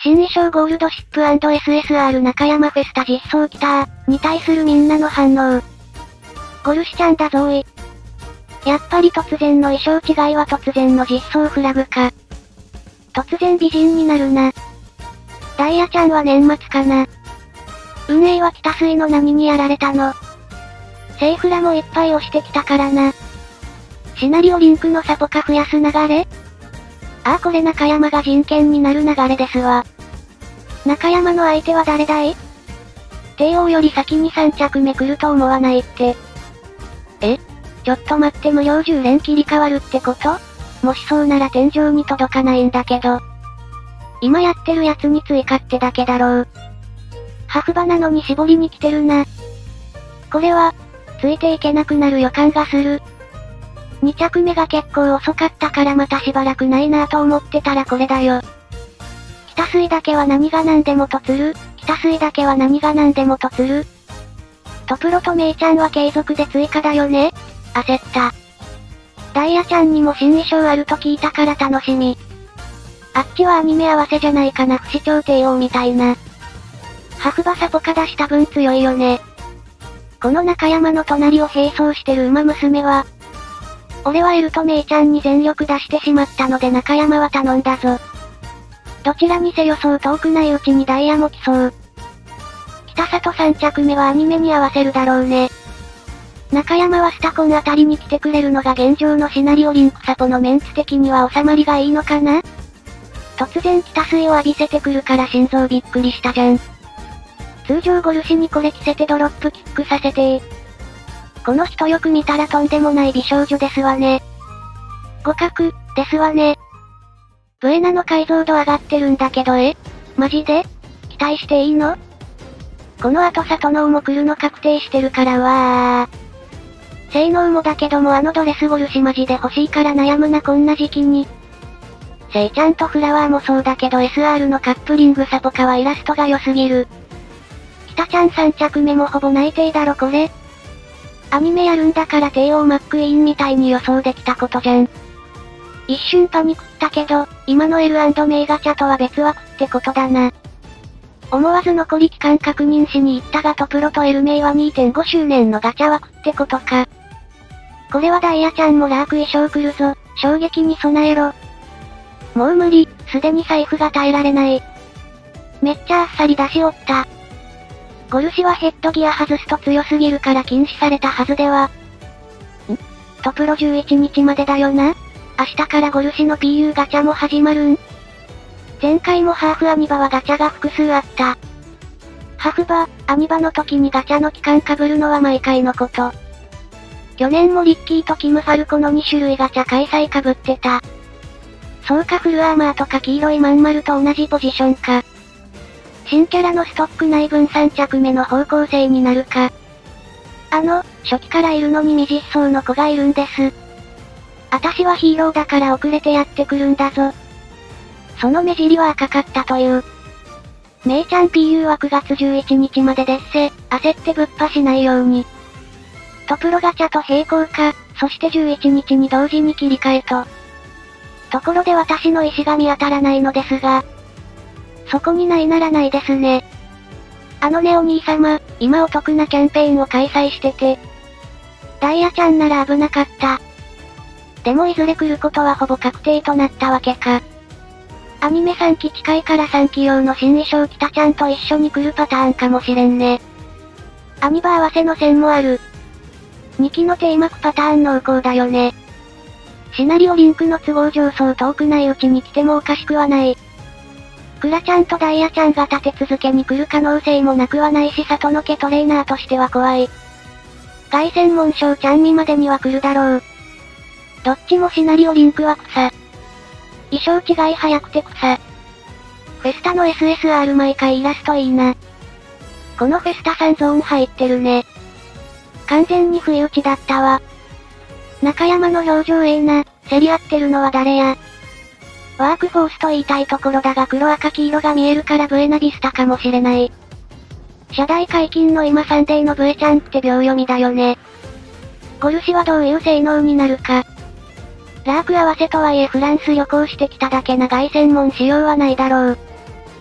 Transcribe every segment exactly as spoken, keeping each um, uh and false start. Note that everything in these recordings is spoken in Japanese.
新衣装ゴールドシップ &エスエスアール 中山フェスタ実装来たーに対するみんなの反応。ゴルシちゃんだぞーい。やっぱり突然の衣装違いは突然の実装フラグか。突然美人になるな。ダイヤちゃんは年末かな。運営は北水の何にやられたの。セイフラもいっぱい押してきたからな。シナリオリンクのサポカ増やす流れ？ああこれ中山が人権になる流れですわ。中山の相手は誰だい？帝王より先にさん着目来ると思わないって。え？ちょっと待って無料じゅう連切り替わるってこと？もしそうなら天井に届かないんだけど。今やってるやつに追加ってだけだろう。ハフバなのに絞りに来てるな。これは、ついていけなくなる予感がする。に着目が結構遅かったからまたしばらくないなぁと思ってたらこれだよ。北水だけは何が何でもとつる、北水だけは何が何でもとつる。トプロとメイちゃんは継続で追加だよね？焦った。ダイヤちゃんにも新衣装あると聞いたから楽しみ。あっちはアニメ合わせじゃないかな不死鳥帝王みたいな。ハフバサポカ出した分強いよね。この中山の隣を並走してる馬娘は、俺はエルとメイちゃんに全力出してしまったので中山は頼んだぞ。どちらにせよそう遠くないうちにダイヤも来そう。北里さん着目はアニメに合わせるだろうね。中山はスタコンあたりに来てくれるのが現状のシナリオリンクサポのメンツ的には収まりがいいのかな？突然北水を浴びせてくるから心臓びっくりしたじゃん。通常ゴルシにこれ着せてドロップキックさせてー。この人よく見たらとんでもない美少女ですわね。互角、ですわね。ブエナの解像度上がってるんだけどえ？マジで？期待していいの？この後サトノーも来るの確定してるからわー。性能もだけどもあのドレスゴルシマジで欲しいから悩むなこんな時期に。セイちゃんとフラワーもそうだけど エスアール のカップリングサポカはイラストが良すぎる。北ちゃんさん着目もほぼ内定だろこれ。アニメやるんだから帝王マックイーンみたいに予想できたことじゃん。一瞬パニクったけど、今の エル&メイガチャとは別枠ってことだな。思わず残り期間確認しに行ったがトプロと L メイは にてんご 周年のガチャ枠ってことか。これはダイヤちゃんもラーク衣装来るぞ、衝撃に備えろ。もう無理、すでに財布が耐えられない。めっちゃあっさり出しおった。ゴルシはヘッドギア外すと強すぎるから禁止されたはずでは。ん？トプロじゅういちにちまでだよな？明日からゴルシの ピーユー ガチャも始まるん？前回もハーフアニバはガチャが複数あった。ハフバ、アニバの時にガチャの期間被るのは毎回のこと。去年もリッキーとキムファルコのに種類ガチャ開催被ってた。そうかフルアーマーとか黄色いまん丸と同じポジションか。新キャラのストックない分さん着目の方向性になるか。あの、初期からいるのに未実装の子がいるんです。あたしはヒーローだから遅れてやってくるんだぞ。その目尻は赤かったという。メイちゃん ピーユー はくがつじゅういちにちまでですせ、焦ってぶっぱしないように。トプロガチャと並行か、そしてじゅういちにちに同時に切り替えと。ところで私の意思が見当たらないのですが、そこにないならないですね。あのねお兄様、今お得なキャンペーンを開催してて。ダイヤちゃんなら危なかった。でもいずれ来ることはほぼ確定となったわけか。アニメさんき近いからさんき用の新衣装北ちゃんと一緒に来るパターンかもしれんね。アニバ合わせの線もある。にきのテーマ区パターン濃厚だよね。シナリオリンクの都合上そう遠くないうちに来てもおかしくはない。クラちゃんとダイヤちゃんが立て続けに来る可能性もなくはないし里の家トレーナーとしては怖い。凱旋門賞ちゃんみまでには来るだろう。どっちもシナリオリンクは草。衣装違い早くて草。フェスタの エスエスアール 毎回イラストいいな。このフェスタさんゾーン入ってるね。完全に不意打ちだったわ。中山の表情ええな、競り合ってるのは誰や。ワークフォースと言いたいところだが黒赤黄色が見えるからブエナビスタかもしれない。社代解禁の今サンデーのブエちゃんって秒読みだよね。ゴルシはどういう性能になるか。ラーク合わせとはいえフランス旅行してきただけな凱旋門仕様はないだろう。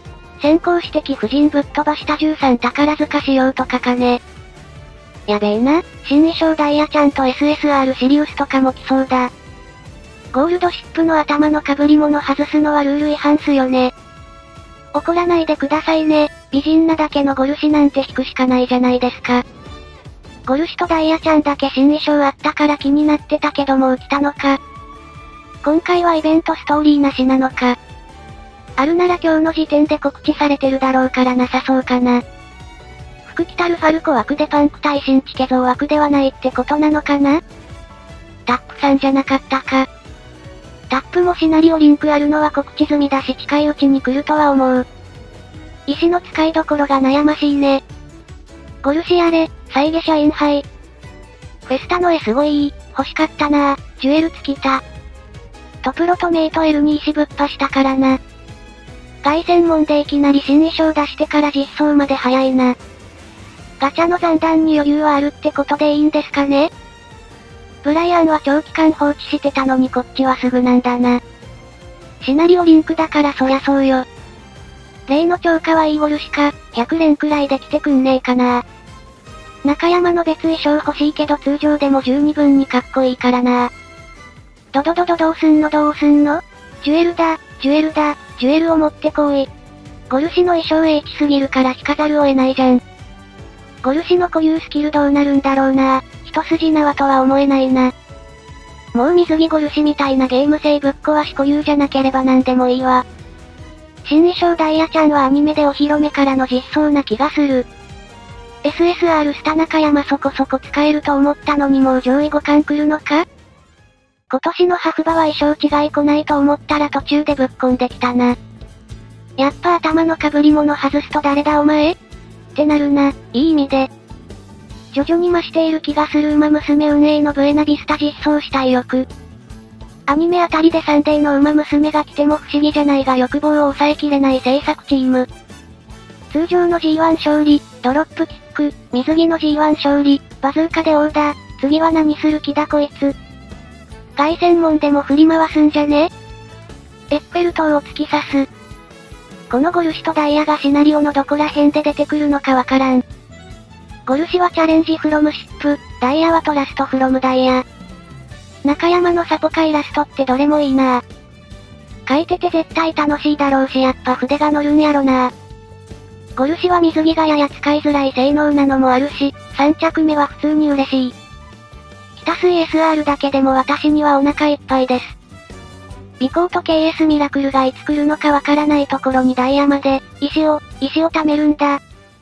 先行して貴婦人ぶっ飛ばしたじゅうさん宝塚仕様とかかね。やべえな、新衣装ダイヤちゃんと エスエスアール シリウスとかも来そうだ。ゴールドシップの頭の被り物外すのはルール違反すよね。怒らないでくださいね、美人なだけのゴルシなんて引くしかないじゃないですか。ゴルシとダイヤちゃんだけ新衣装あったから気になってたけどもう来たのか。今回はイベントストーリーなしなのか。あるなら今日の時点で告知されてるだろうからなさそうかな。服着たるファルコ枠でパンク対新地化造枠ではないってことなのかな。タップさんじゃなかったか。タップもシナリオリンクあるのは告知済みだし近いうちに来るとは思う。石の使いどころが悩ましいね。ゴルシアレ、再現社員杯。フェスタの絵すごい、欲しかったなぁ、ジュエル尽きた。トプロとメイト L に石ぶっぱしたからな。凱旋門でいきなり新衣装出してから実装まで早いな。ガチャの残弾に余裕はあるってことでいいんですかね。ブライアンは長期間放置してたのにこっちはすぐなんだな。シナリオリンクだからそりゃそうよ。例の超可愛いゴルシか、ひゃく連くらいで来てくんねえかな。中山の別衣装欲しいけど通常でも十二分にかっこいいからな。ドドドドどうすんのどうすんの？ジュエルだ、ジュエルだ、ジュエルを持ってこい。ゴルシの衣装 H すぎるから引かざるを得ないじゃん。ゴルシの固有スキルどうなるんだろうな。一筋縄とは思えないな。もう水着ゴルシみたいなゲーム性ぶっ壊し固有じゃなければなんでもいいわ。新衣装ダイヤちゃんはアニメでお披露目からの実装な気がする。エスエスアール スタ中山そこそこ使えると思ったのにもう上位互換来るのか？今年のハフバは衣装違い来ないと思ったら途中でぶっこんできたな。やっぱ頭の被り物外すと誰だお前？ってなるな、いい意味で。徐々に増している気がする馬娘運営のブエナビスタ実装したい欲。アニメあたりでサンデーの馬娘が来ても不思議じゃないが欲望を抑えきれない制作チーム。通常の ジーワン 勝利、ドロップキック、水着の ジーワン 勝利、バズーカでオーダー、次は何する気だこいつ。凱旋門でも振り回すんじゃね？エッフェル塔を突き刺す。このゴルシとダイヤがシナリオのどこら辺で出てくるのかわからん。ゴルシはチャレンジフロムシップ、ダイヤはトラストフロムダイヤ。中山のサポカイラストってどれもいいなぁ。書いてて絶対楽しいだろうしやっぱ筆が乗るんやろなぁ。ゴルシは水着がやや使いづらい性能なのもあるし、さん着目は普通に嬉しい。北水 エスアール だけでも私にはお腹いっぱいです。尾行と ケーエス ミラクルがいつ来るのかわからないところにダイヤまで、石を、石を貯めるんだ。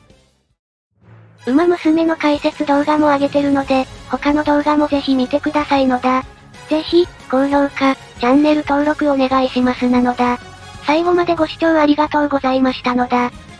馬娘の解説動画も上げてるので、他の動画もぜひ見てくださいのだ。ぜひ、高評価、チャンネル登録お願いしますなのだ。最後までご視聴ありがとうございましたのだ。